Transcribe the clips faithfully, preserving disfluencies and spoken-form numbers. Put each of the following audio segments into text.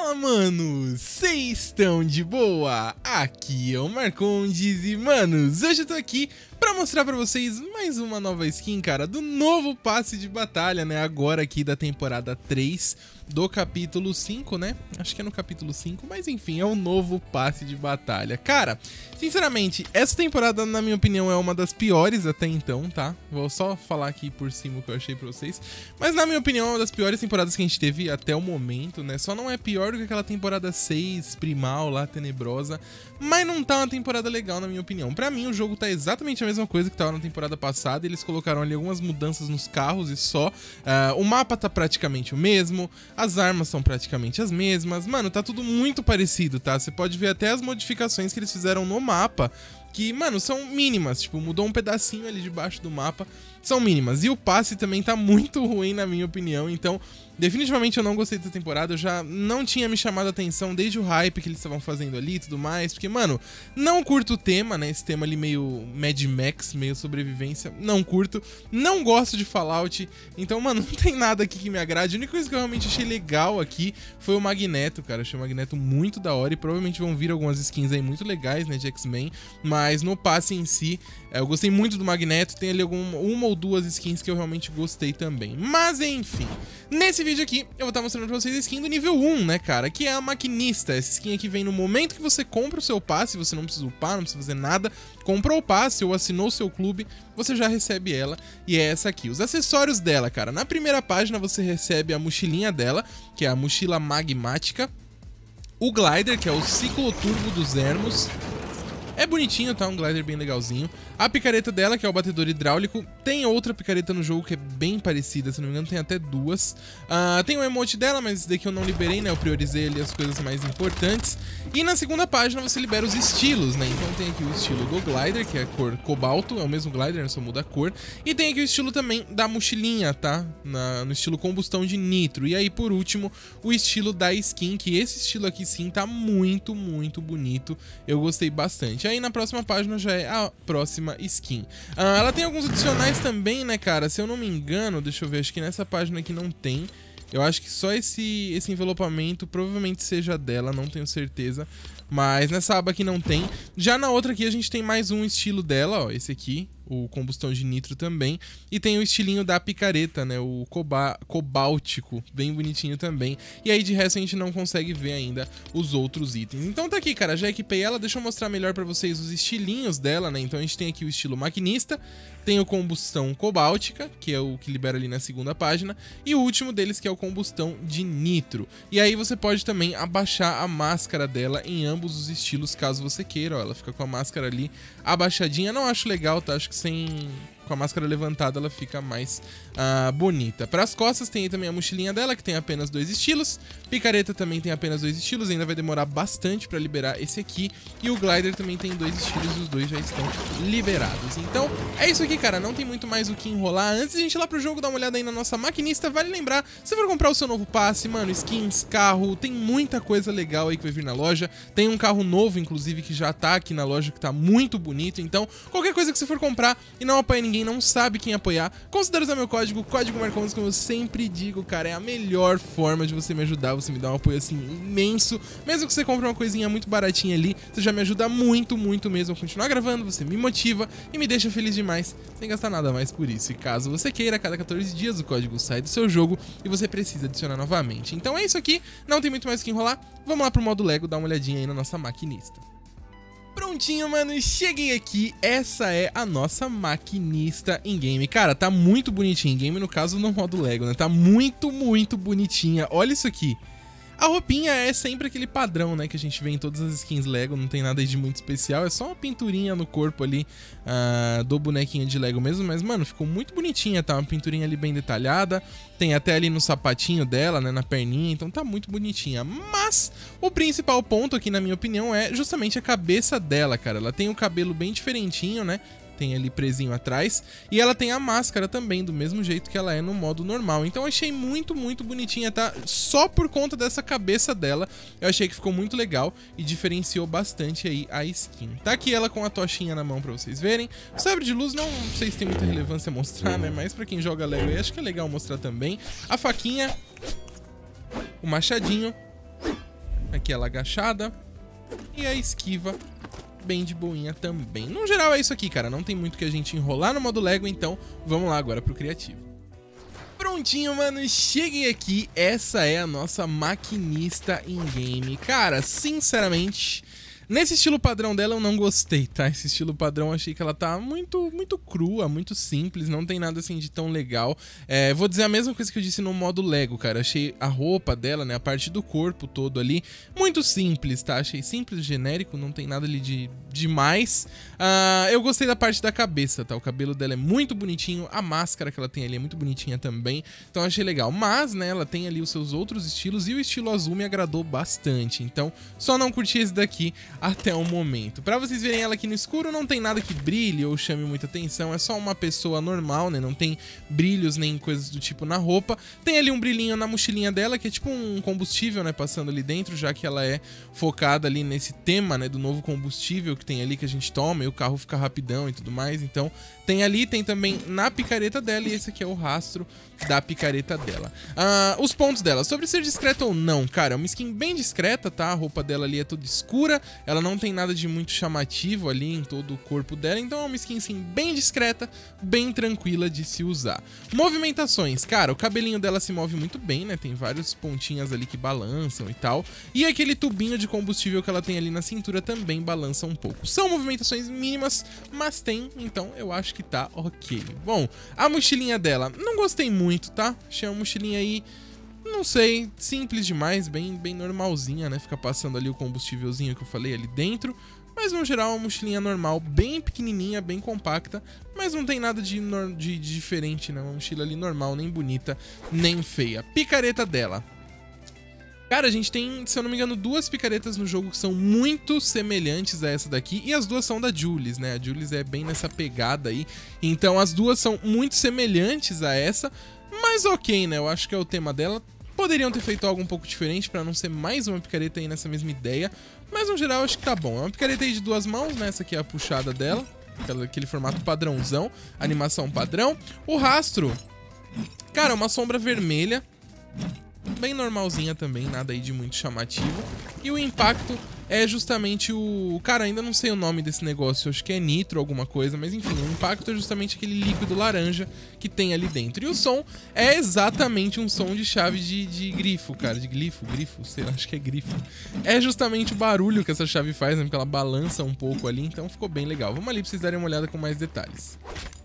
Fala, manos! Vocês estão de boa? Aqui é o Marcondes e, manos, hoje eu tô aqui pra mostrar pra vocês mais uma nova skin, cara, do novo passe de batalha, né? Agora aqui da temporada três do capítulo cinco, né? Acho que é no capítulo cinco, mas enfim, é o novo passe de batalha. Cara, sinceramente, essa temporada, na minha opinião, é uma das piores até então, tá? Vou só falar aqui por cima o que eu achei pra vocês. Mas, na minha opinião, é uma das piores temporadas que a gente teve até o momento, né? Só não é pior do que aquela temporada seis, primal lá, tenebrosa. Mas não tá uma temporada legal, na minha opinião. Pra mim, o jogo tá exatamente a mesma coisa que tava na temporada passada. Eles colocaram ali algumas mudanças nos carros e só. Uh, o mapa tá praticamente o mesmo. As armas são praticamente as mesmas. Mano, tá tudo muito parecido, tá? Você pode ver até as modificações que eles fizeram no mapa, que, mano, são mínimas. Tipo, mudou um pedacinho ali debaixo do mapa. São mínimas. E o passe também tá muito ruim, na minha opinião. Então, definitivamente eu não gostei dessa temporada. Eu já não tinha me chamado a atenção desde o hype que eles estavam fazendo ali e tudo mais. Porque, mano, não curto o tema, né? Esse tema ali meio Mad Max, meio sobrevivência. Não curto. Não gosto de Fallout. Então, mano, não tem nada aqui que me agrade. A única coisa que eu realmente achei legal aqui foi o Magneto, cara. Achei o Magneto muito da hora. E provavelmente vão vir algumas skins aí muito legais, né? De X-Men. Mas no passe em si, eu gostei muito do Magneto. Tem ali alguma, uma ou duas skins que eu realmente gostei também. Mas, enfim. Nesse vídeo aqui, eu vou estar mostrando pra vocês a skin do nível um, né, cara? Que é a Maquinista. Essa skin aqui vem no momento que você compra o seu passe. Você não precisa upar, não precisa fazer nada. Comprou o passe ou assinou o seu clube, você já recebe ela. E é essa aqui. Os acessórios dela, cara. Na primeira página você recebe a mochilinha dela, que é a mochila magmática. O glider, que é o cicloturbo dos Hermos. É bonitinho, tá? Um glider bem legalzinho. A picareta dela, que é o batedor hidráulico. Tem outra picareta no jogo que é bem parecida, se não me engano tem até duas. uh, Tem o emote dela, mas esse daqui eu não liberei, né? Eu priorizei ali as coisas mais importantes. E na segunda página você libera os estilos, né? Então tem aqui o estilo do glider, que é a cor cobalto. É o mesmo glider, só muda a cor. E tem aqui o estilo também da mochilinha, tá? Na, no estilo combustão de nitro. E aí, por último, o estilo da skin, que esse estilo aqui sim tá muito, muito bonito. Eu gostei bastante. Aí na próxima página já é a próxima skin. Ah, ela tem alguns adicionais também, né, cara? Se eu não me engano, deixa eu ver, acho que nessa página aqui não tem. Eu acho que só esse, esse envelopamento provavelmente seja dela, não tenho certeza. Mas nessa aba aqui não tem. Já na outra aqui a gente tem mais um estilo dela, ó, esse aqui, o combustão de nitro também. E tem o estilinho da picareta, né, o coba cobáltico, bem bonitinho também. E aí de resto a gente não consegue ver ainda os outros itens. Então tá aqui, cara, já equipei ela. Deixa eu mostrar melhor pra vocês os estilinhos dela, né. Então a gente tem aqui o estilo maquinista, tem o combustão cobáltica, que é o que libera ali na segunda página. E o último deles que é o combustão de nitro. E aí você pode também abaixar a máscara dela em ambos os estilos, caso você queira, ó. Ela fica com a máscara ali abaixadinha. Não acho legal, tá? Acho que sem... com a máscara levantada ela fica mais uh, bonita. Para as costas tem também a mochilinha dela, que tem apenas dois estilos. Picareta também tem apenas dois estilos, ainda vai demorar bastante para liberar esse aqui. E o glider também tem dois estilos e os dois já estão liberados. Então é isso aqui, cara, não tem muito mais o que enrolar. Antes de a gente ir lá pro jogo, dar uma olhada aí na nossa maquinista. Vale lembrar, se for comprar o seu novo passe, mano, skins, carro, tem muita coisa legal aí que vai vir na loja. Tem um carro novo, inclusive, que já tá aqui na loja, que tá muito bonito. Então qualquer coisa que você for comprar e não apoia ninguém, não sabe quem apoiar, considere usar meu código, código Marcondes, como eu sempre digo, cara, é a melhor forma de você me ajudar, você me dá um apoio assim imenso. Mesmo que você compre uma coisinha muito baratinha ali, você já me ajuda muito, muito mesmo a continuar gravando, você me motiva e me deixa feliz demais, sem gastar nada mais por isso. E caso você queira, a cada quatorze dias o código sai do seu jogo e você precisa adicionar novamente. Então é isso aqui, não tem muito mais o que enrolar, vamos lá pro modo Lego, dar uma olhadinha aí na nossa maquinista. Prontinho, mano, cheguei aqui, essa é a nossa maquinista em game. Cara, tá muito bonitinha em game, no caso no modo Lego, né? Tá muito, muito bonitinha, olha isso aqui. A roupinha é sempre aquele padrão, né, que a gente vê em todas as skins Lego, não tem nada de muito especial, é só uma pinturinha no corpo ali uh, do bonequinho de Lego mesmo, mas, mano, ficou muito bonitinha, tá? Uma pinturinha ali bem detalhada, tem até ali no sapatinho dela, né, na perninha, então tá muito bonitinha. Mas o principal ponto aqui, na minha opinião, é justamente a cabeça dela, cara. Ela tem o cabelo bem diferentinho, né? Tem ali presinho atrás. E ela tem a máscara também, do mesmo jeito que ela é no modo normal. Então eu achei muito, muito bonitinha, tá? Só por conta dessa cabeça dela, eu achei que ficou muito legal e diferenciou bastante aí a skin. Tá aqui ela com a tochinha na mão pra vocês verem. O sabre de luz não sei se tem muita relevância mostrar, né? Mas pra quem joga Lego aí, acho que é legal mostrar também. A faquinha, o machadinho Aqui ela agachada. E a esquiva bem de boinha também. No geral é isso aqui, cara. Não tem muito que a gente enrolar no modo Lego, então vamos lá agora pro criativo. Prontinho, mano, cheguei aqui. Essa é a nossa maquinista in-game. Cara, sinceramente, nesse estilo padrão dela eu não gostei, tá? Esse estilo padrão eu achei que ela tá muito, muito crua, muito simples, não tem nada assim de tão legal. É, vou dizer a mesma coisa que eu disse no modo Lego, cara. Achei a roupa dela, né, a parte do corpo todo ali, muito simples, tá? Achei simples, genérico, não tem nada ali de demais. Uh, eu gostei da parte da cabeça, tá? O cabelo dela é muito bonitinho, a máscara que ela tem ali é muito bonitinha também, então achei legal. Mas, né, ela tem ali os seus outros estilos e o estilo azul me agradou bastante, então só não curti esse daqui até o momento. Pra vocês verem ela aqui no escuro, não tem nada que brilhe ou chame muita atenção, é só uma pessoa normal, né, não tem brilhos nem coisas do tipo na roupa. Tem ali um brilhinho na mochilinha dela, que é tipo um combustível, né, passando ali dentro, já que ela é focada ali nesse tema, né, do novo combustível que tem ali que a gente toma e o carro fica rapidão e tudo mais. Então tem ali, tem também na picareta dela, e esse aqui é o rastro da picareta dela. Ah, os pontos dela, sobre ser discreta ou não, cara, é uma skin bem discreta, tá? A roupa dela ali é toda escura, ela não tem nada de muito chamativo ali em todo o corpo dela, então é uma skin sim bem discreta, bem tranquila de se usar. Movimentações, cara, o cabelinho dela se move muito bem, né? Tem vários pontinhas ali que balançam e tal, e aquele tubinho de combustível que ela tem ali na cintura também balança um pouco. São movimentações mínimas, mas tem, então eu acho que tá ok. Bom, a mochilinha dela, não gostei muito, tá? Achei uma mochilinha aí, não sei, simples demais, bem, bem normalzinha, né? Fica passando ali o combustívelzinho que eu falei ali dentro. Mas no geral uma mochilinha normal, bem pequenininha, bem compacta, mas não tem nada de, de, de diferente, né? Uma mochila ali normal, nem bonita, nem feia. Picareta dela. Cara, a gente tem, se eu não me engano, duas picaretas no jogo que são muito semelhantes a essa daqui, e as duas são da Jules, né? A Jules é bem nessa pegada aí, então as duas são muito semelhantes a essa, mas ok, né? Eu acho que é o tema dela. Poderiam ter feito algo um pouco diferente pra não ser mais uma picareta aí nessa mesma ideia, mas no geral acho que tá bom. É uma picareta aí de duas mãos, né? Essa aqui é a puxada dela, aquele formato padrãozão, animação padrão. O rastro, cara, uma sombra vermelha, bem normalzinha também, nada aí de muito chamativo. E o impacto é justamente o... Cara, ainda não sei o nome desse negócio, acho que é nitro alguma coisa, mas enfim, o impacto é justamente aquele líquido laranja que tem ali dentro. E o som é exatamente um som de chave de, de grifo, cara, de glifo, grifo, sei lá, acho que é grifo. É justamente o barulho que essa chave faz, né, porque ela balança um pouco ali, então ficou bem legal. Vamos ali pra vocês darem uma olhada com mais detalhes.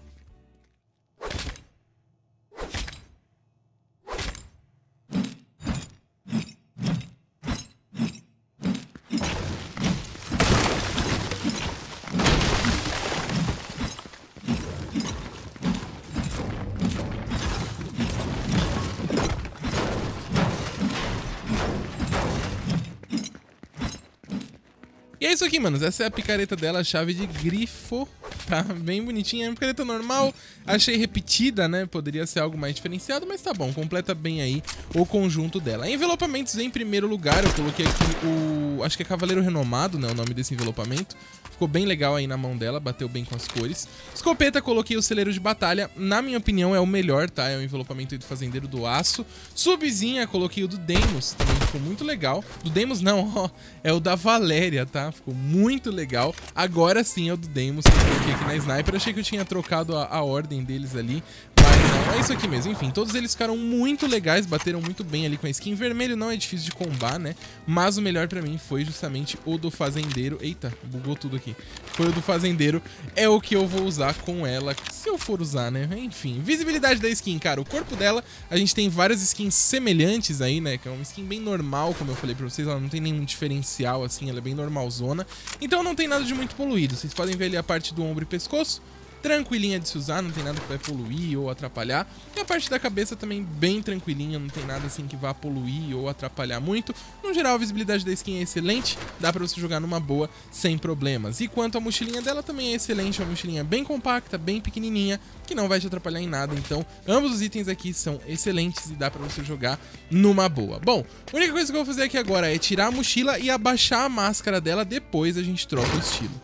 E é isso aqui, manos. Essa é a picareta dela, a chave de grifo. Tá bem bonitinha. É uma picareta normal. Achei repetida, né? Poderia ser algo mais diferenciado, mas tá bom. Completa bem aí o conjunto dela. Envelopamentos em primeiro lugar. Eu coloquei aqui o... Acho que é Cavaleiro Renomado, né? O nome desse envelopamento. Ficou bem legal aí na mão dela. Bateu bem com as cores. Escopeta, coloquei o Celeiro de Batalha. Na minha opinião, é o melhor, tá? É o envelopamento aí do Fazendeiro do Aço. Subzinha, coloquei o do Deimos. Também ficou muito legal. Do Deimos não, ó. É o da Valéria, tá? Ficou muito legal. Agora sim é o do Deimos que eu coloquei aqui na Sniper. Achei que eu tinha trocado a, a ordem deles ali, mas não, é isso aqui mesmo. Enfim, todos eles ficaram muito legais, bateram muito bem ali com a skin. Vermelho não é difícil de combar, né? Mas o melhor pra mim foi justamente o do Fazendeiro. Eita, bugou tudo aqui. Foi o do Fazendeiro, é o que eu vou usar com ela, se eu for usar, né? Enfim, visibilidade da skin, cara. O corpo dela, a gente tem várias skins semelhantes aí, né? Que é uma skin bem normal, como eu falei pra vocês. Ela não tem nenhum diferencial, assim, ela é bem normalzona. Então não tem nada de muito poluído. Vocês podem ver ali a parte do ombro e pescoço, tranquilinha de se usar, não tem nada que vai poluir ou atrapalhar. E a parte da cabeça também bem tranquilinha, não tem nada assim que vá poluir ou atrapalhar muito. No geral, a visibilidade da skin é excelente, dá pra você jogar numa boa, sem problemas. E quanto à mochilinha dela, também é excelente, é uma mochilinha bem compacta, bem pequenininha, que não vai te atrapalhar em nada. Então, ambos os itens aqui são excelentes e dá pra você jogar numa boa. Bom, a única coisa que eu vou fazer aqui agora é tirar a mochila e abaixar a máscara dela, depois a gente troca o estilo.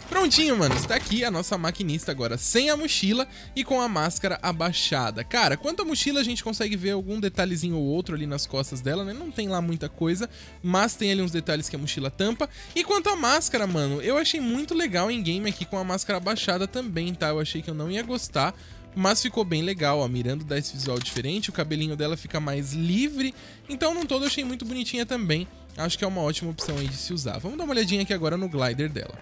Prontinho, mano, está aqui a nossa maquinista agora sem a mochila e com a máscara abaixada. Cara, quanto à mochila a gente consegue ver algum detalhezinho ou outro ali nas costas dela, né? Não tem lá muita coisa, mas tem ali uns detalhes que a mochila tampa. E quanto à máscara, mano, eu achei muito legal em game aqui com a máscara abaixada também, tá? Eu achei que eu não ia gostar, mas ficou bem legal, ó, mirando dá esse visual diferente, o cabelinho dela fica mais livre, então no todo eu achei muito bonitinha também. Acho que é uma ótima opção aí de se usar. Vamos dar uma olhadinha aqui agora no glider dela.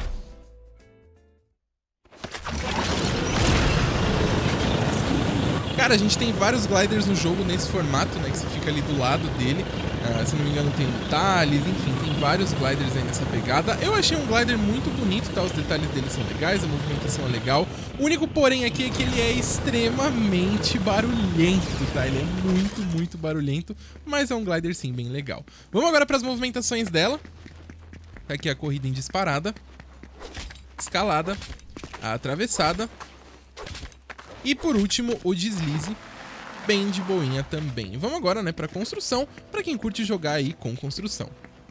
Cara, a gente tem vários gliders no jogo nesse formato, né, que você fica ali do lado dele. Uh, se não me engano tem detalhes, enfim, tem vários gliders aí nessa pegada. Eu achei um glider muito bonito, tá? Os detalhes dele são legais, a movimentação é legal. O único porém aqui é que ele é extremamente barulhento, tá? Ele é muito, muito barulhento, mas é um glider sim, bem legal. Vamos agora para as movimentações dela. Tá aqui a corrida em disparada, escalada, a atravessada e por último o deslize, bem de boinha também. Vamos agora, né, para construção, para quem curte jogar aí com construção.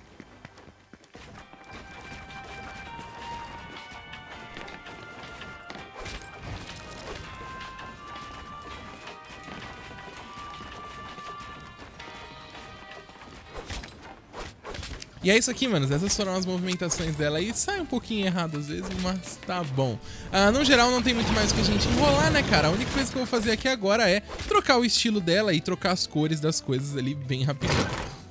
E é isso aqui, manos, essas foram as movimentações dela aí, sai um pouquinho errado às vezes, mas tá bom. Ah, no geral não tem muito mais o que a gente enrolar, né, cara? A única coisa que eu vou fazer aqui agora é trocar o estilo dela e trocar as cores das coisas ali bem rapidinho.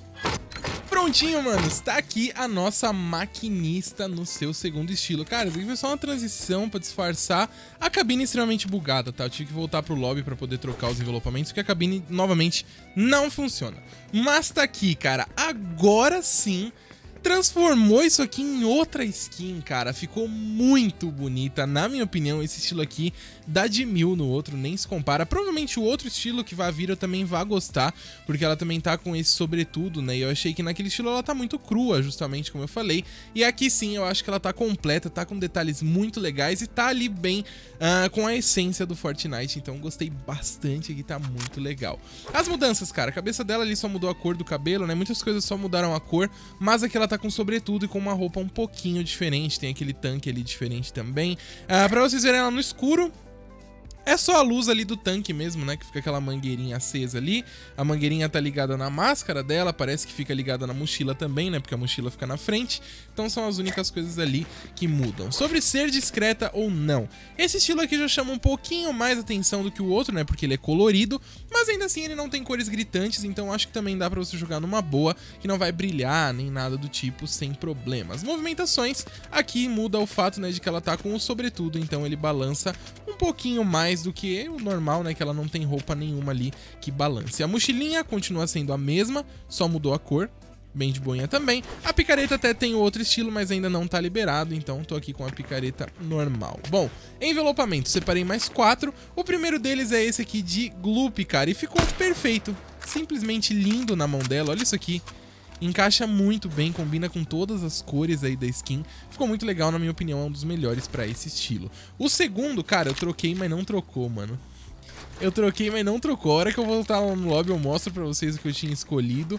Prontinho, mano, está aqui a nossa maquinista no seu segundo estilo. Cara, isso aqui foi só uma transição pra disfarçar a cabine extremamente bugada, tá? Eu tive que voltar pro lobby pra poder trocar os envelopamentos, porque a cabine, novamente, não funciona. Mas tá aqui, cara, agora sim transformou isso aqui em outra skin, cara. Ficou muito bonita, na minha opinião. Esse estilo aqui dá de mil no outro, nem se compara. Provavelmente o outro estilo que vai vir eu também vá gostar, porque ela também tá com esse sobretudo, né? E eu achei que naquele estilo ela tá muito crua, justamente como eu falei. E aqui sim, eu acho que ela tá completa, tá com detalhes muito legais e tá ali bem uh, com a essência do Fortnite. Então gostei bastante aqui, tá muito legal. As mudanças, cara, a cabeça dela ali só mudou a cor do cabelo, né? Muitas coisas só mudaram a cor, mas aqui ela tá com sobretudo e com uma roupa um pouquinho diferente. Tem aquele tanque ali diferente também. Uh, pra vocês verem ela no escuro, é só a luz ali do tanque mesmo, né? Que fica aquela mangueirinha acesa ali. A mangueirinha tá ligada na máscara dela. Parece que fica ligada na mochila também, né? Porque a mochila fica na frente. Então são as únicas coisas ali que mudam. Sobre ser discreta ou não, esse estilo aqui já chama um pouquinho mais atenção do que o outro, né? Porque ele é colorido, mas ainda assim ele não tem cores gritantes. Então acho que também dá pra você jogar numa boa, que não vai brilhar nem nada do tipo, sem problemas. Movimentações, aqui muda o fato, né, de que ela tá com o sobretudo. Então ele balança um pouquinho mais do que o normal, né, que ela não tem roupa nenhuma ali que balance. A mochilinha continua sendo a mesma, só mudou a cor, bem de boinha também. A picareta até tem outro estilo, mas ainda não tá liberado, então tô aqui com a picareta normal. Bom, envelopamento, separei mais quatro. O primeiro deles é esse aqui de Gloop, cara, e ficou perfeito, simplesmente lindo na mão dela. Olha isso aqui. Encaixa muito bem, combina com todas as cores aí da skin. Ficou muito legal, na minha opinião, é um dos melhores pra esse estilo. O segundo, cara, eu troquei, mas não trocou, mano. Eu troquei, mas não trocou. A hora que eu voltar lá no lobby eu mostro pra vocês o que eu tinha escolhido,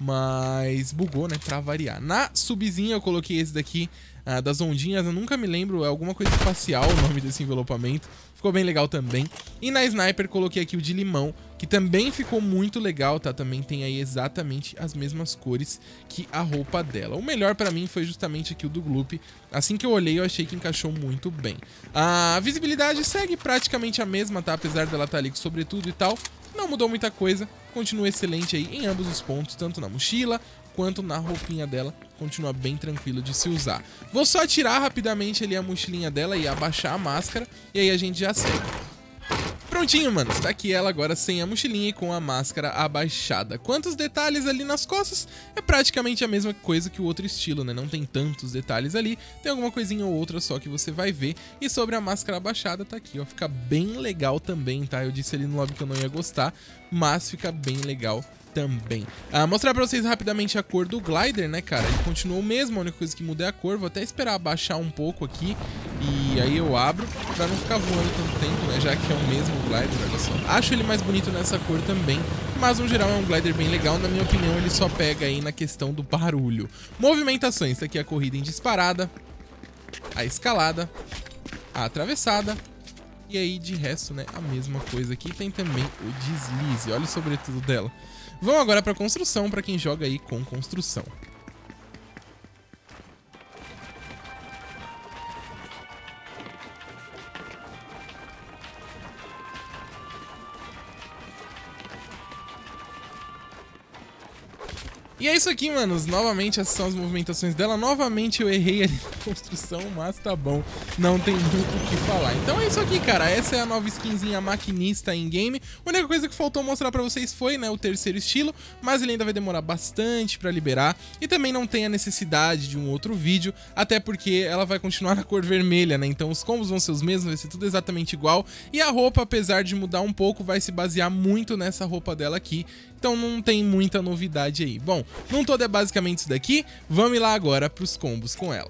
mas bugou, né, pra variar. Na subzinha eu coloquei esse daqui, uh, das ondinhas, eu nunca me lembro, é alguma coisa espacial o nome desse envelopamento. Ficou bem legal também. E na Sniper coloquei aqui o de limão, que também ficou muito legal, tá? Também tem aí exatamente as mesmas cores que a roupa dela. O melhor pra mim foi justamente aqui o do Gloop. Assim que eu olhei, eu achei que encaixou muito bem. A visibilidade segue praticamente a mesma, tá? Apesar dela estar ali com sobretudo e tal. Não mudou muita coisa. Continua excelente aí em ambos os pontos, tanto na mochila quanto na roupinha dela. Continua bem tranquilo de se usar. Vou só tirar rapidamente ali a mochilinha dela e abaixar a máscara, e aí a gente já segue. Prontinho, mano, está aqui ela agora sem a mochilinha e com a máscara abaixada. Quantos detalhes ali nas costas? É praticamente a mesma coisa que o outro estilo, né? Não tem tantos detalhes ali, tem alguma coisinha ou outra só que você vai ver. E sobre a máscara abaixada, tá aqui, ó, fica bem legal também, tá? Eu disse ali no lobby que eu não ia gostar, mas fica bem legal também. Ah, mostrar pra vocês rapidamente a cor do glider, né, cara? Ele continuou o mesmo, a única coisa que muda é a cor. Vou até esperar abaixar um pouco aqui e aí eu abro pra não ficar voando tanto tempo, né, já que é o mesmo glider, olha só. Acho ele mais bonito nessa cor também, mas no geral é um glider bem legal. Na minha opinião, ele só pega aí na questão do barulho. Movimentações, tá aqui a corrida em disparada, a escalada, a atravessada. E aí, de resto, né, a mesma coisa aqui. Tem também o deslize, olha o sobretudo dela. Vamos agora para construção, para quem joga aí com construção. E é isso aqui, manos. Novamente, essas são as movimentações dela. Novamente eu errei ali na construção, mas tá bom. Não tem muito o que falar. Então é isso aqui, cara. Essa é a nova skinzinha maquinista em game. A única coisa que faltou mostrar pra vocês foi, né, o terceiro estilo. Mas ele ainda vai demorar bastante pra liberar. E também não tem a necessidade de um outro vídeo. Até porque ela vai continuar na cor vermelha, né? Então os combos vão ser os mesmos, vai ser tudo exatamente igual. E a roupa, apesar de mudar um pouco, vai se basear muito nessa roupa dela aqui. Então não tem muita novidade aí. Bom, num todo é basicamente isso daqui. Vamos lá agora pros combos com ela.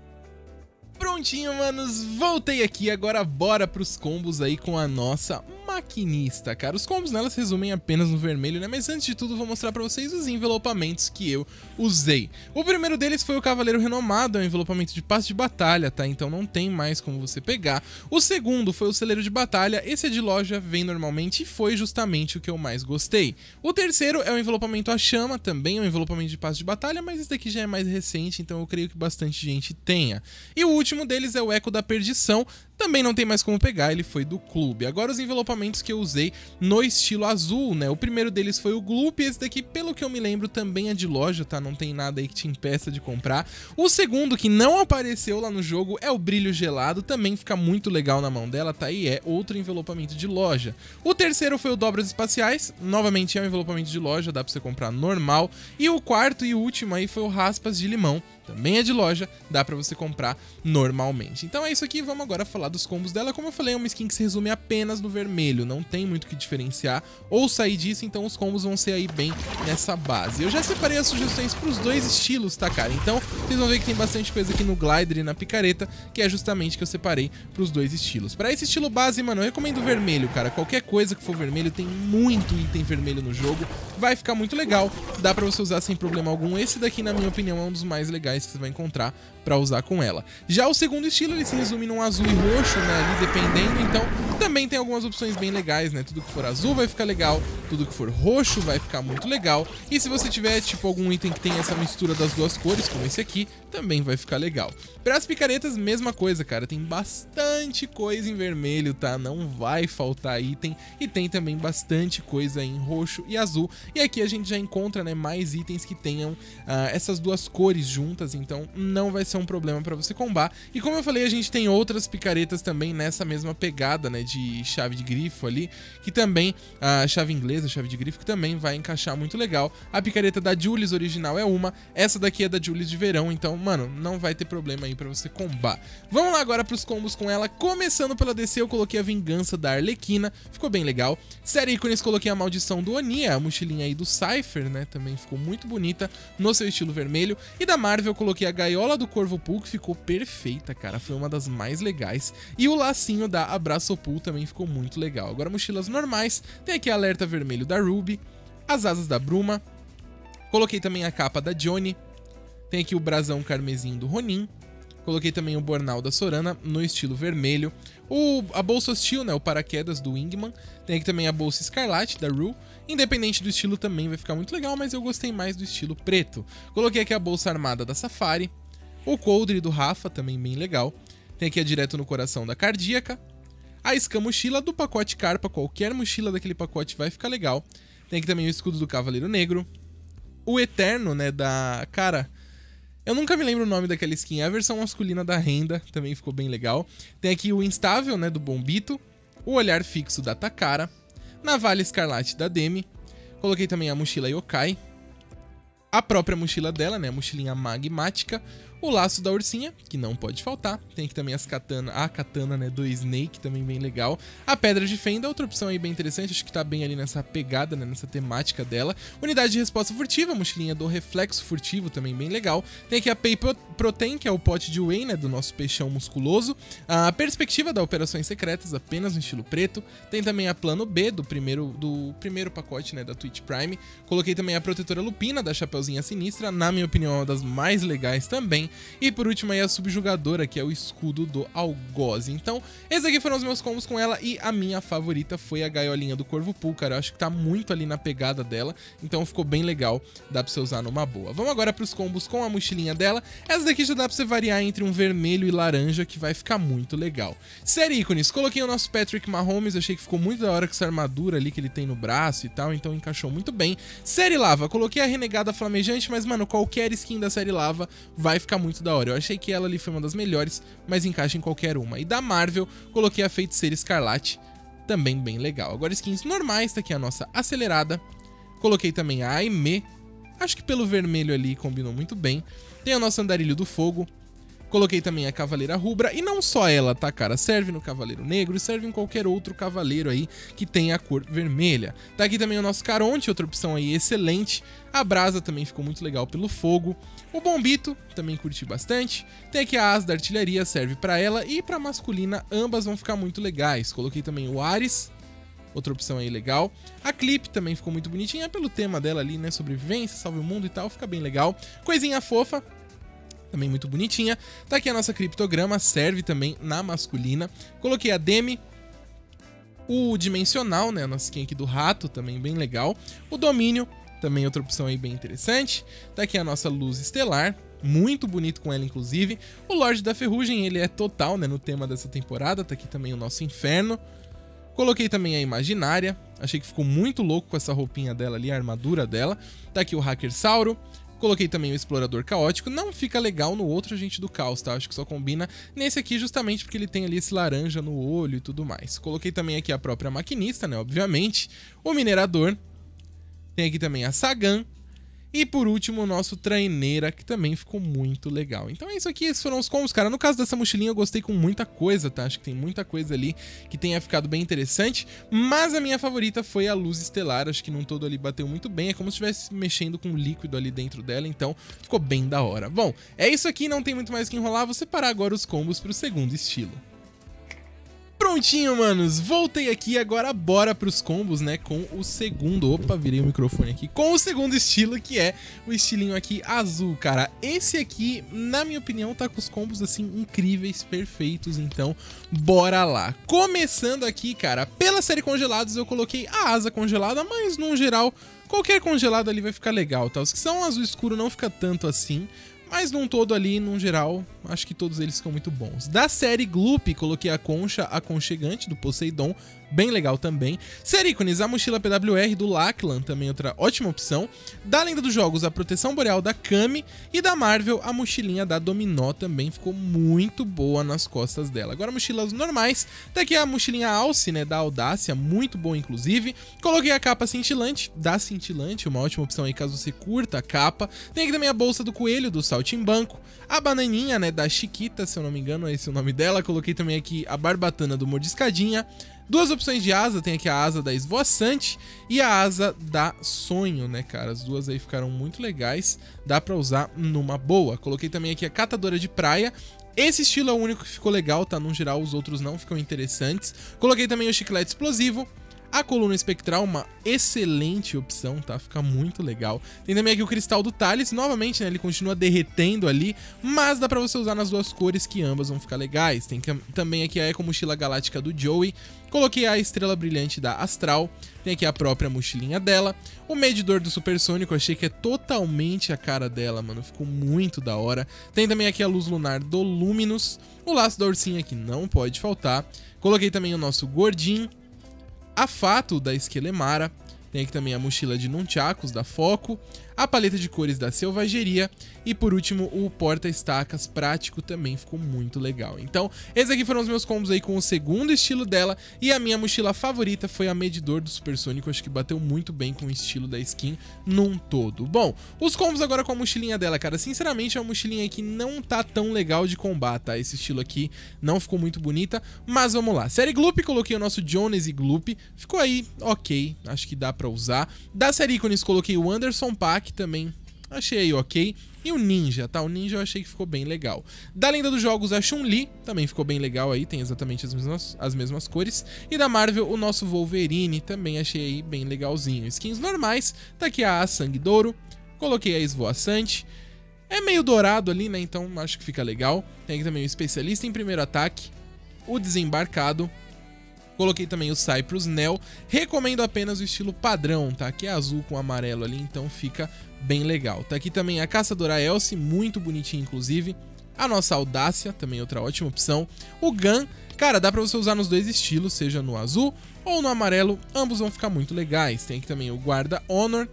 Prontinho, manos, voltei aqui, agora bora pros combos aí com a nossa maquinista, cara. Os combos nela se resumem apenas no vermelho, né? Mas antes de tudo vou mostrar pra vocês os envelopamentos que eu usei. O primeiro deles foi o Cavaleiro Renomado, é um envelopamento de passe de batalha, tá? Então não tem mais como você pegar. O segundo foi o Celeiro de Batalha, esse é de loja, vem normalmente e foi justamente o que eu mais gostei. O terceiro é o envelopamento A Chama, também é um envelopamento de passe de batalha, mas esse daqui já é mais recente, então eu creio que bastante gente tenha. E o último deles é o Eco da Perdição, também não tem mais como pegar, ele foi do clube. Agora os envelopamentos que eu usei no estilo azul, né? O primeiro deles foi o Gloop, esse daqui, pelo que eu me lembro, também é de loja, tá? Não tem nada aí que te impeça de comprar. O segundo, que não apareceu lá no jogo, é o Brilho Gelado, também fica muito legal na mão dela, tá? E é outro envelopamento de loja. O terceiro foi o Dobras Espaciais, novamente é um envelopamento de loja, dá pra você comprar normal. E o quarto e último aí foi o Raspas de Limão, também é de loja, dá pra você comprar normalmente. Então é isso aqui, vamos agora falar dos combos dela. Como eu falei, é uma skin que se resume apenas no vermelho, não tem muito o que diferenciar ou sair disso, então os combos vão ser aí bem nessa base. Eu já separei as sugestões pros dois estilos, tá, cara? Então vocês vão ver que tem bastante coisa aqui no glider e na picareta, que é justamente que eu separei pros dois estilos. Pra esse estilo base, mano, eu recomendo o vermelho, cara. Qualquer coisa que for vermelho, tem muito item vermelho no jogo, vai ficar muito legal, dá pra você usar sem problema algum. Esse daqui, na minha opinião, é um dos mais legais que você vai encontrar pra usar com ela. Já o segundo estilo, ele se resume num azul e roxo, né, ali dependendo, então também tem algumas opções bem legais, né, tudo que for azul vai ficar legal, tudo que for roxo vai ficar muito legal, e se você tiver, tipo, algum item que tem essa mistura das duas cores, como esse aqui, também vai ficar legal. Para as picaretas, mesma coisa, cara, tem bastante coisa em vermelho, tá, não vai faltar item, e tem também bastante coisa em roxo e azul, e aqui a gente já encontra, né, mais itens que tenham uh, essas duas cores juntas, então não vai ser um problema para você combar. E como eu falei, a gente tem outras picaretas também nessa mesma pegada, né, de chave de grifo ali, que também, a chave inglesa, chave de grifo, que também vai encaixar muito legal. A picareta da Julius original é uma, essa daqui é da Julius de verão, então, mano, não vai ter problema aí pra você combar. Vamos lá agora pros combos com ela, começando pela D C, eu coloquei a Vingança da Arlequina, ficou bem legal. Série ícones, coloquei a Maldição do Oni, a mochilinha aí do Cypher, né, também ficou muito bonita, no seu estilo vermelho. E da Marvel, eu coloquei a Gaiola do Corvo Pool, que ficou perfeita, cara, foi uma das mais legais. E o lacinho da Abraço Pool também ficou muito legal. Agora mochilas normais, tem aqui a Alerta Vermelho da Ruby, as Asas da Bruma, coloquei também a capa da Johnny, tem aqui o brasão carmesim do Ronin, coloquei também o Bornal da Sorana no estilo vermelho, o, a bolsa hostil, né, o paraquedas do Wingman, tem aqui também a bolsa escarlate da Rue, independente do estilo também vai ficar muito legal, mas eu gostei mais do estilo preto. Coloquei aqui a bolsa armada da Safari, o coldre do Rafa, também bem legal, tem aqui a Direto no Coração da Cardíaca, a Ska Mochila do pacote Carpa, qualquer mochila daquele pacote vai ficar legal, tem aqui também o escudo do Cavaleiro Negro, o Eterno, né, da... cara... eu nunca me lembro o nome daquela skin, a versão masculina da Renda também ficou bem legal. Tem aqui o Instável, né, do Bombito, o Olhar Fixo da Takara, Navalha Escarlate da Demi, coloquei também a mochila Yokai, a própria mochila dela, né, a mochilinha magmática, o laço da ursinha, que não pode faltar, tem aqui também as katana, a katana, né, do Snake, também bem legal, a pedra de fenda, outra opção aí bem interessante, acho que tá bem ali nessa pegada, né, nessa temática dela, unidade de resposta furtiva, a mochilinha do reflexo furtivo, também bem legal, tem aqui a Paper Protein, que é o pote de whey, né, do nosso peixão musculoso, a perspectiva da Operações Secretas, apenas no estilo preto, tem também a Plano B, do primeiro, do primeiro pacote, né, da Twitch Prime, coloquei também a Protetora Lupina, da Chapeuzinha Sinistra, na minha opinião é uma das mais legais também, também. E por último aí a subjugadora, que é o escudo do algoz. Então, esses aqui foram os meus combos com ela e a minha favorita foi a gaiolinha do Corvo Pool, cara. Eu acho que tá muito ali na pegada dela, então ficou bem legal, dá pra você usar numa boa. Vamos agora pros combos com a mochilinha dela. Essa daqui já dá pra você variar entre um vermelho e laranja, que vai ficar muito legal. Série ícones, coloquei o nosso Patrick Mahomes, achei que ficou muito da hora com essa armadura ali que ele tem no braço e tal, então encaixou muito bem. Série lava, coloquei a renegada flamejante, mas mano, qualquer skin da série lava vai ficar muito da hora. Eu achei que ela ali foi uma das melhores, mas encaixa em qualquer uma. E da Marvel, coloquei a Feiticeira Escarlate, também bem legal. Agora skins normais, tá aqui a nossa acelerada. Coloquei também a Aimee, acho que pelo vermelho ali combinou muito bem. Tem o nosso Andarilho do Fogo. Coloquei também a Cavaleira Rubra, e não só ela, tá, cara? Serve no Cavaleiro Negro e serve em qualquer outro cavaleiro aí que tenha a cor vermelha. Tá aqui também o nosso Caronte, outra opção aí excelente. A Brasa também ficou muito legal pelo fogo. O Bombito, também curti bastante. Tem aqui a Asa da Artilharia, serve pra ela. E pra masculina, ambas vão ficar muito legais. Coloquei também o Ares, outra opção aí legal. A Clip também ficou muito bonitinha pelo tema dela ali, né? Sobrevivência, salve o mundo e tal, fica bem legal. Coisinha fofa, também muito bonitinha. Tá aqui a nossa criptograma, serve também na masculina. Coloquei a Demi. O Dimensional, né, a nossa skin aqui do rato, também bem legal. O Domínio, também outra opção aí bem interessante. Tá aqui a nossa Luz Estelar, muito bonito com ela inclusive. O Lorde da Ferrugem, ele é total, né, no tema dessa temporada. Tá aqui também o nosso Inferno. Coloquei também a Imaginária, achei que ficou muito louco com essa roupinha dela ali, a armadura dela. Tá aqui o Hacker Sauro. Coloquei também o Explorador Caótico, não fica legal no outro Agente do Caos, tá? Acho que só combina nesse aqui justamente porque ele tem ali esse laranja no olho e tudo mais. Coloquei também aqui a própria Maquinista, né? Obviamente. O Minerador. Tem aqui também a Sagan. E por último o nosso Traineira, que também ficou muito legal. Então é isso aqui, esses foram os combos, cara. No caso dessa mochilinha eu gostei com muita coisa, tá? Acho que tem muita coisa ali que tenha ficado bem interessante. Mas a minha favorita foi a Luz Estelar, acho que num todo ali bateu muito bem. É como se estivesse mexendo com um líquido ali dentro dela, então ficou bem da hora. Bom, é isso aqui, não tem muito mais que enrolar. Vou separar agora os combos pro segundo estilo. Prontinho, manos, voltei aqui, agora bora pros combos, né, com o segundo, opa, virei o microfone aqui, com o segundo estilo, que é o estilinho aqui azul, cara. Esse aqui, na minha opinião, tá com os combos, assim, incríveis, perfeitos, então, bora lá. Começando aqui, cara, pela série Congelados, eu coloquei a asa congelada, mas, no geral, qualquer congelado ali vai ficar legal, tá? Os que são azul escuro não fica tanto assim, mas num todo ali, num geral, acho que todos eles ficam muito bons. Da série Gloop, coloquei a Concha Aconchegante, do Poseidon, bem legal também. Série Ícones, a mochila P W R do Lachlan, também outra ótima opção. Da Lenda dos Jogos, a Proteção Boreal da Kami. E da Marvel, a mochilinha da Dominó também ficou muito boa nas costas dela. Agora, mochilas normais, tá aqui a mochilinha Alce, né, da Audácia, muito boa inclusive. Coloquei a capa Cintilante, da Cintilante, uma ótima opção aí caso você curta a capa. Tem aqui também a bolsa do Coelho, do Saltimbanco. A bananinha, né, da Chiquita, se eu não me engano, esse é o nome dela. Coloquei também aqui a barbatana do Mordiscadinha. Duas opções de asa, tem aqui a asa da Esvoaçante e a asa da Sonho, né, cara? As duas aí ficaram muito legais, dá pra usar numa boa. Coloquei também aqui a Catadora de Praia. Esse estilo é o único que ficou legal, tá? No geral, os outros não ficam interessantes. Coloquei também o Chiclete Explosivo. A Coluna Espectral, uma excelente opção, tá? Fica muito legal. Tem também aqui o Cristal do Thales, novamente, né? Ele continua derretendo ali, mas dá pra você usar nas duas cores que ambas vão ficar legais. Tem também aqui a Eco Mochila Galáctica do Joey. Coloquei a Estrela Brilhante da Astral. Tem aqui a própria mochilinha dela. O Medidor do Supersônico, achei que é totalmente a cara dela, mano. Ficou muito da hora. Tem também aqui a Luz Lunar do Luminous. O Laço da Ursinha, que não pode faltar. Coloquei também o nosso Gordinho. A Fato da Esquelemara, tem aqui também a mochila de Nunchakos da Foco, a paleta de cores da Selvageria e por último o porta-estacas prático também ficou muito legal. Então esses aqui foram os meus combos aí com o segundo estilo dela e a minha mochila favorita foi a Medidor do Supersônico, acho que bateu muito bem com o estilo da skin num todo. Bom, os combos agora com a mochilinha dela, cara, sinceramente é uma mochilinha aí que não tá tão legal de combar, tá? Esse estilo aqui não ficou muito bonita, mas vamos lá. Série Gloop, coloquei o nosso Jones e Gloop, ficou aí ok, acho que dá pra usar. Da série Ícones, coloquei o Anderson Paak, também achei ok. E o Ninja, tá? O Ninja eu achei que ficou bem legal. Da Lenda dos Jogos, a Chun-Li também ficou bem legal aí, tem exatamente as mesmas, as mesmas cores. E da Marvel, o nosso Wolverine também achei aí bem legalzinho. Skins normais, tá aqui a Sangue Douro, coloquei a Esvoaçante. É meio dourado ali, né? Então acho que fica legal. Tem aqui também o especialista em primeiro ataque, o desembarcado. Coloquei também o Cyprus Neo. Recomendo apenas o estilo padrão, tá? Que é azul com amarelo ali, então fica bem legal. Tá aqui também a Caçadora Elsie, muito bonitinha inclusive. A nossa Audácia, também outra ótima opção. O Gun, cara, dá pra você usar nos dois estilos, seja no azul ou no amarelo. Ambos vão ficar muito legais. Tem aqui também o Guarda Honor.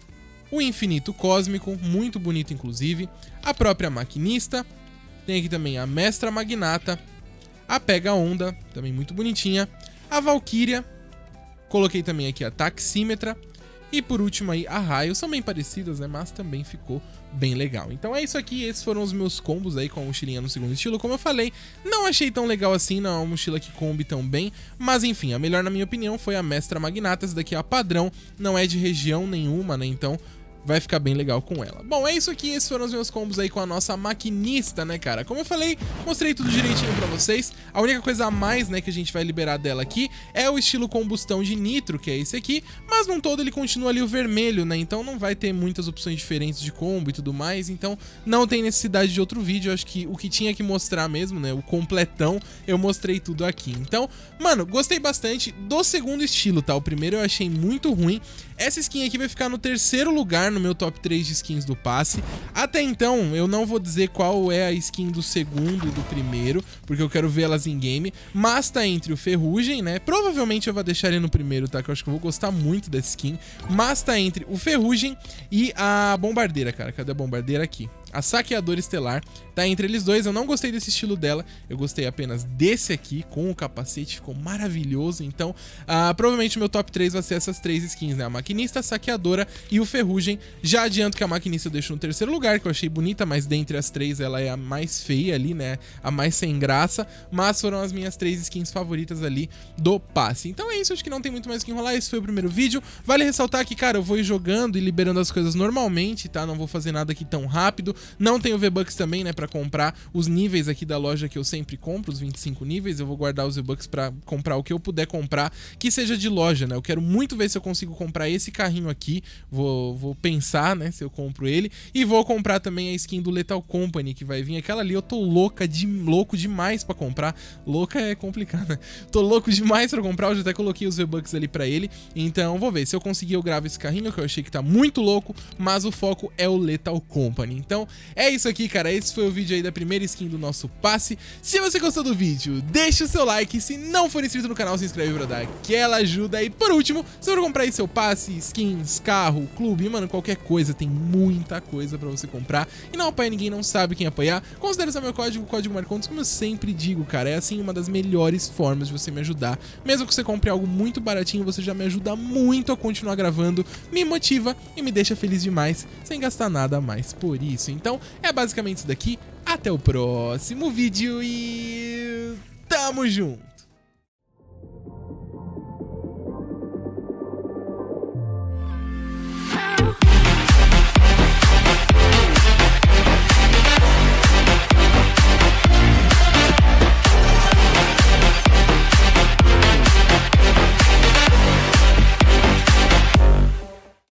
O Infinito Cósmico, muito bonito inclusive. A própria Maquinista. Tem aqui também a Mestra Magnata. A Pega Onda, também muito bonitinha. A Valkyria. Coloquei também aqui a Taxímetra. E por último aí a Raio. São bem parecidas, né? Mas também ficou bem legal. Então é isso aqui. Esses foram os meus combos aí com a mochilinha no segundo estilo. Como eu falei, não achei tão legal assim. Não é uma mochila que combi tão bem. Mas enfim, a melhor na minha opinião foi a Mestra Magnata. Essa daqui é a padrão. Não é de região nenhuma, né? Então vai ficar bem legal com ela. Bom, é isso aqui, esses foram os meus combos aí com a nossa maquinista, né, cara? Como eu falei, mostrei tudo direitinho pra vocês. A única coisa a mais, né, que a gente vai liberar dela aqui é o estilo combustão de nitro, que é esse aqui, mas num todo ele continua ali o vermelho, né? Então não vai ter muitas opções diferentes de combo e tudo mais, então não tem necessidade de outro vídeo. Eu acho que o que tinha que mostrar mesmo, né, o completão, eu mostrei tudo aqui. Então, mano, gostei bastante do segundo estilo, tá? O primeiro eu achei muito ruim. Essa skin aqui vai ficar no terceiro lugar no meu top três de skins do passe. Até então, eu não vou dizer qual é a skin do segundo e do primeiro, porque eu quero ver elas em game, mas tá entre o Ferrugem, né? Provavelmente eu vou deixar ele no primeiro, tá? Que eu acho que eu vou gostar muito dessa skin. Mas tá entre o Ferrugem e a Bombardeira, cara. Cadê a Bombardeira? Aqui. A Saqueadora Estelar, tá entre eles dois. Eu não gostei desse estilo dela, eu gostei apenas desse aqui, com o capacete, ficou maravilhoso. Então, uh, provavelmente o meu top três vai ser essas três skins, né? A Maquinista, a Saqueadora e o Ferrugem. Já adianto que a Maquinista eu deixo no terceiro lugar, que eu achei bonita, mas dentre as três ela é a mais feia ali, né? A mais sem graça, mas foram as minhas três skins favoritas ali do passe. Então é isso, acho que não tem muito mais o que enrolar, esse foi o primeiro vídeo. Vale ressaltar que, cara, eu vou ir jogando e liberando as coisas normalmente, tá? Não vou fazer nada aqui tão rápido. Não tenho V-Bucks também, né, pra comprar os níveis aqui da loja que eu sempre compro, os vinte e cinco níveis. Eu vou guardar os V-Bucks pra comprar o que eu puder comprar, que seja de loja, né. Eu quero muito ver se eu consigo comprar esse carrinho aqui. Vou, vou pensar, né, se eu compro ele. E vou comprar também a skin do Lethal Company, que vai vir. Aquela ali eu tô louca, de, louco demais pra comprar. Louca é complicado, né? Tô louco demais pra comprar, eu já até coloquei os V-Bucks ali pra ele. Então, vou ver. Se eu conseguir, eu gravo esse carrinho, que eu achei que tá muito louco, mas o foco é o Lethal Company. Então, é isso aqui, cara. Esse foi o vídeo aí da primeira skin do nosso passe. Se você gostou do vídeo, deixa o seu like. Se não for inscrito no canal, se inscreve pra dar aquela ajuda. E por último, se for comprar aí seu passe, skins, carro, clube, mano, qualquer coisa, tem muita coisa pra você comprar. E não apoia ninguém, não sabe quem apoiar. Considere usar meu código, o código Marcondes, como eu sempre digo, cara. É assim uma das melhores formas de você me ajudar. Mesmo que você compre algo muito baratinho, você já me ajuda muito a continuar gravando, me motiva e me deixa feliz demais, sem gastar nada a mais por isso. Então, é basicamente isso daqui. Até o próximo vídeo e tamo junto!